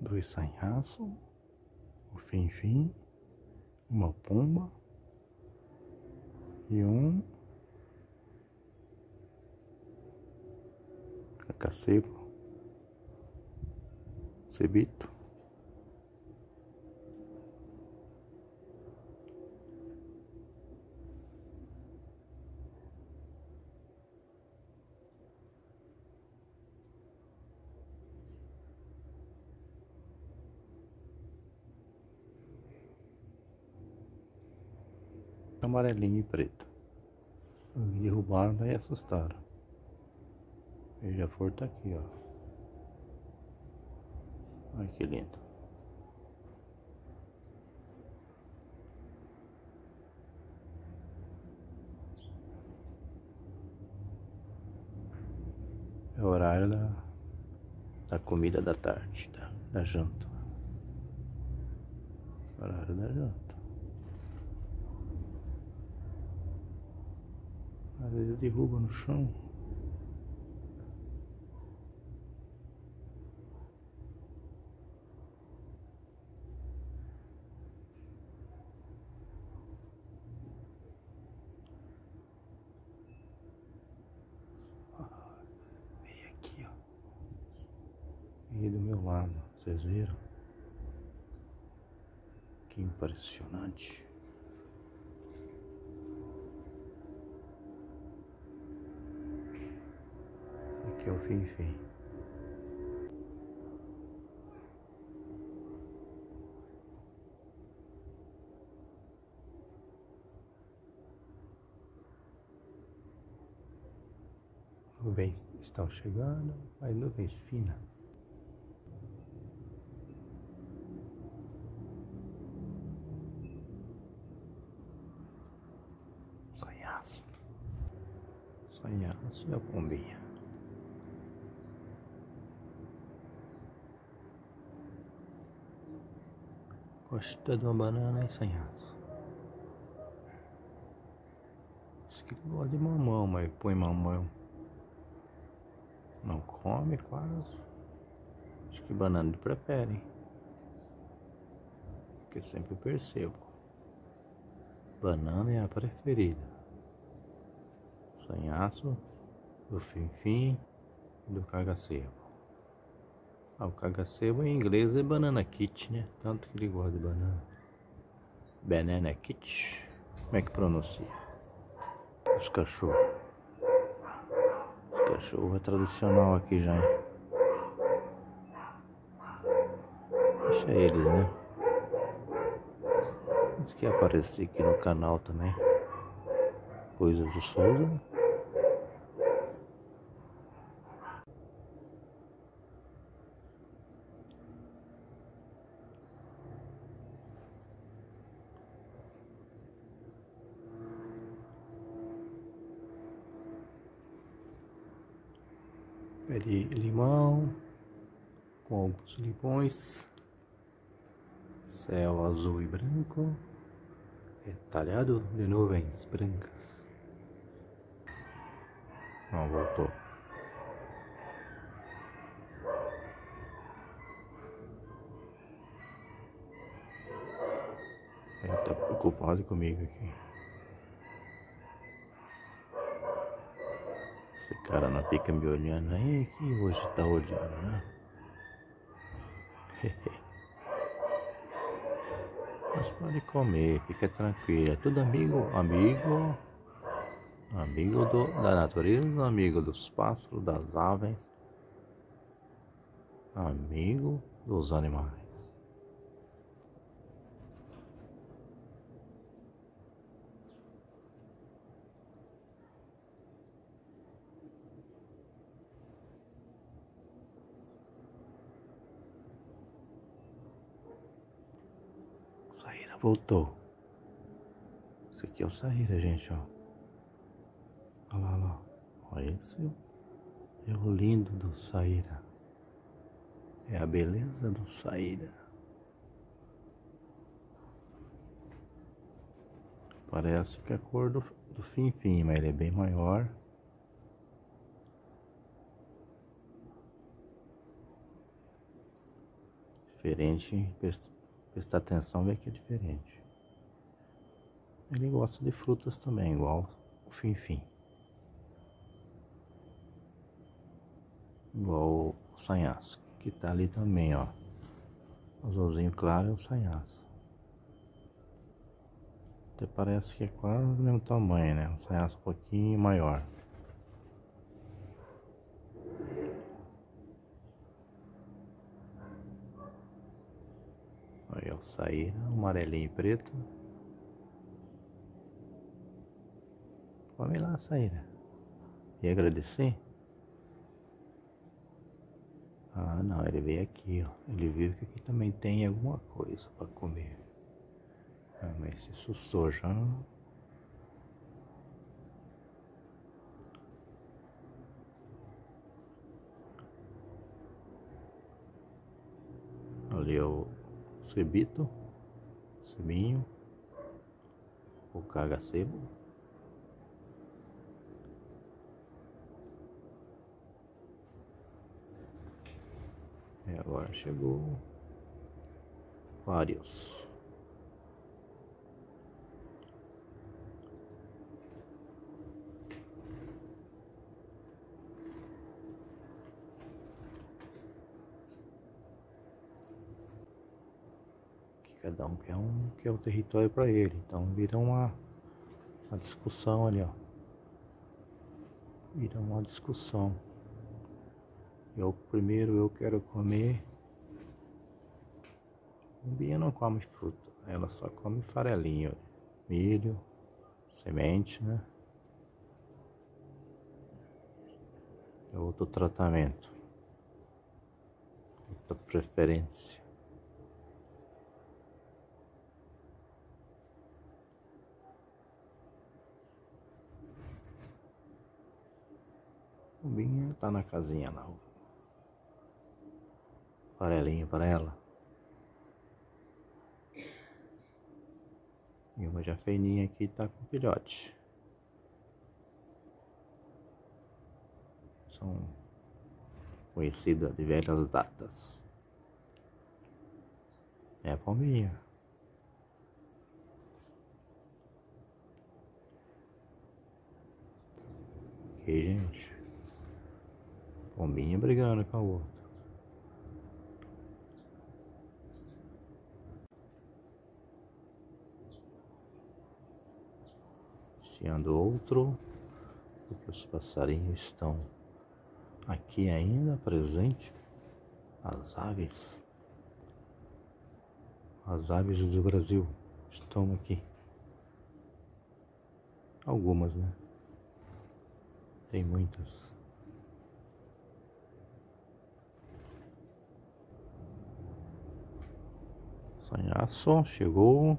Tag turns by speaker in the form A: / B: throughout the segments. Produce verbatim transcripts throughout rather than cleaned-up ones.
A: dois sanhaços, o fim-fim, uma pomba e um cacacebo, cebito. Amarelinho e preto. Derrubaram e assustaram. Beija-flor tá aqui, ó. Olha que lindo. É o horário da, da comida da tarde, da, da janta. Horário da janta. Às vezes derruba no chão. Veio aqui, ó. Veio do meu lado, vocês viram? Que impressionante. Aqui é o fim-fim. Nuvens estão chegando, mas nuvens finas. Sonhaço. Sonhaço e a pombinha. Gosta de uma banana e sonhaço. Diz que gosta de mamão, mas põe mamão. Não come quase. Acho que banana ele prefere. Porque sempre percebo. Banana é a preferida. Sonhaço, do fim-fim e do cagacebo. Ah, o cagacebo em inglês é banana kit, né? Tanto que ele gosta de banana. Banana kit. Como é que pronuncia? Os cachorros. Os cachorros é tradicional aqui já, hein? Deixa eles, né? Diz que ia aparecer aqui no canal também. Coisas do Souza. Pé de limão, com alguns limões, céu azul e branco, retalhado de nuvens brancas. Não, voltou. Ele tá preocupado comigo aqui. Esse cara não fica me olhando aí, que hoje tá olhando, né? Mas pode comer, fica tranquilo. É tudo amigo, amigo, amigo do, da natureza, amigo dos pássaros, das aves, amigo dos animais. Saíra voltou. Esse aqui é o Saíra, gente, ó. Olha lá, olha lá. Olha esse. É o lindo do Saíra. É a beleza do Saíra. Parece que é a cor do, do fim-fim, mas ele é bem maior. diferente, prestar atenção, ver que é diferente. Ele gosta de frutas também, igual o Finfim. Igual o sanhaço, que tá ali também, ó. O azulzinho claro é o sanhaço. Até parece que é quase do mesmo tamanho, né? O sanhaço um pouquinho maior. Aí o saíra, amarelinho e preto. Come lá, saíra. E agradecer? Ah, não, ele veio aqui, ó. Ele viu que aqui também tem alguma coisa para comer. Ah, mas se assustou já. Ali é o cebito, cebinho, o caga-sebo. E agora chegou vários. Cada um quer um quer o território para ele, então vira uma, uma discussão ali, ó. Vira uma discussão. Eu primeiro eu quero comer. A Bia não come fruta, ela só come farelinho, milho, semente, né? É outro tratamento, outra preferência. O Binha tá na casinha lá. Farelinho para ela. E uma já feininha aqui tá com filhote. São conhecidas de velhas datas. É a pombinha. Aqui, gente. Pombinha brigando com a outra. Ando outro, porque os passarinhos estão aqui ainda presentes. As aves, as aves do Brasil estão aqui. Algumas, né? Tem muitas. Sanhaço chegou.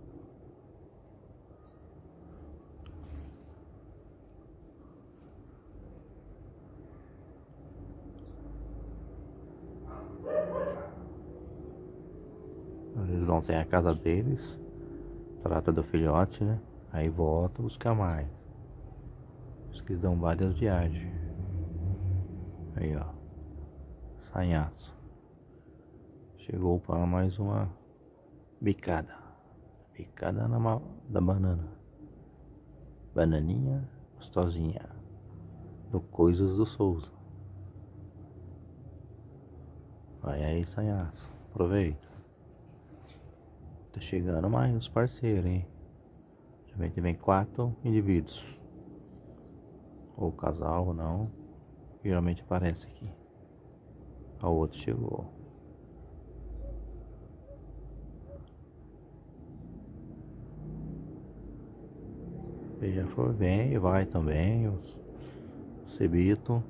A: Eles vão ter a casa deles, trata do filhote, né? Aí volta a buscar mais. Os que dão várias viagens. Aí, ó. Sanhaço. Chegou para mais uma bicada. Bicada na ma... da banana. Bananinha gostosinha. Do Coisas do Souza. Vai aí, Sanhaço. Aproveita. Tá chegando mais uns parceiros, hein? Geralmente vem quatro indivíduos. Ou casal ou não. Geralmente aparece aqui. O outro chegou. Beija-flor vem e vai também. Os cebito.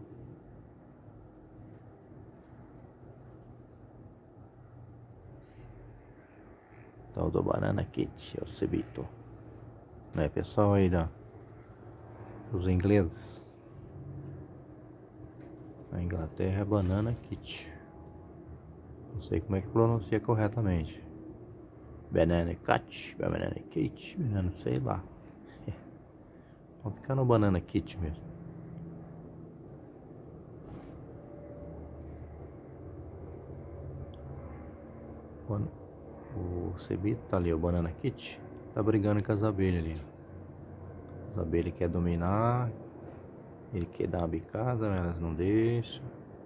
A: Tal do Banana Kit, é o cebito. Né, pessoal aí da, os ingleses. Na Inglaterra é Banana Kit. Não sei como é que pronuncia corretamente. Banana Cat, Banana Kit, Banana, sei lá. Vamos ficar no Banana Kit mesmo. O cebito tá ali, o Banana Kit, tá brigando com as abelhas ali. As abelhas querem dominar, ele quer dar uma bicada, mas elas não deixam.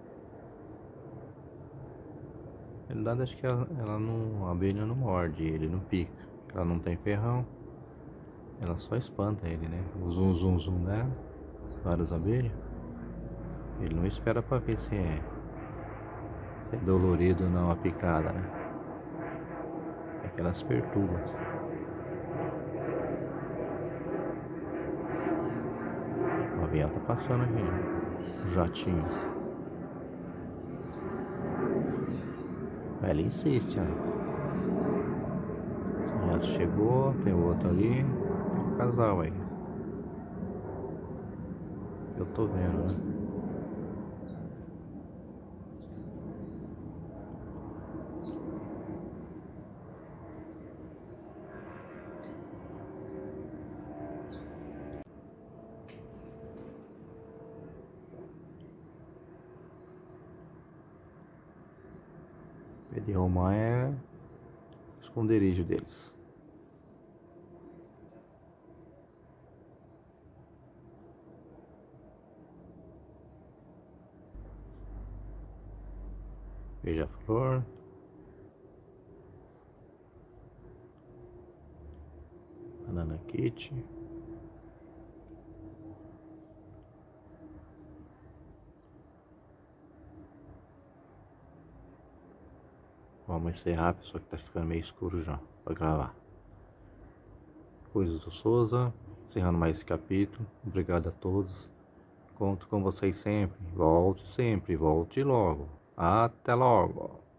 A: Na verdade, acho que ela, ela não, a abelha não morde ele, não pica. Ela não tem ferrão, ela só espanta ele, né? O zum zum zum dela, várias abelhas. Ele não espera pra ver se é, se é dolorido ou não a picada, né? É que elas perturbam. O avião tá passando aqui, né? O jatinho. Ele insiste, né? O jato chegou, tem outro ali, tem um casal aí. Eu tô vendo, né? Pé de romã é o esconderijo deles. Beija-flor. Banana Kit. Vamos encerrar, pessoal, que tá ficando meio escuro já pra gravar. Coisas do Souza, encerrando mais esse capítulo. Obrigado a todos. Conto com vocês sempre. Volte sempre, volte logo. Até logo.